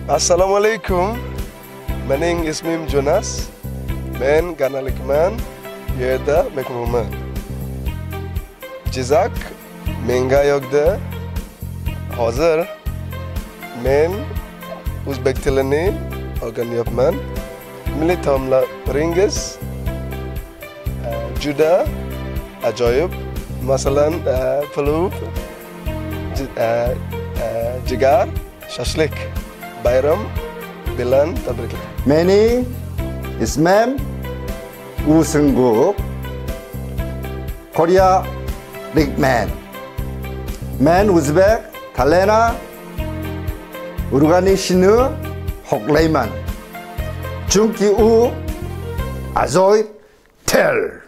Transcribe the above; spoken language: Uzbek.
Assalamualaikum. Mening ismim Jonas. Men ganalikman yerda mekruman. Jizak menga yokda. Hozir men o'zbek tilini o'rganyapman. Milliy taomlaringiz juda ajoyib. Masalan, pulov, jigar, shashlik. Bayram bilan tabriklar. Mening ismim Usunguk. Korea Rigman. Men Uzbek talena urganishini xohlayman. Chunki u ajoyib til.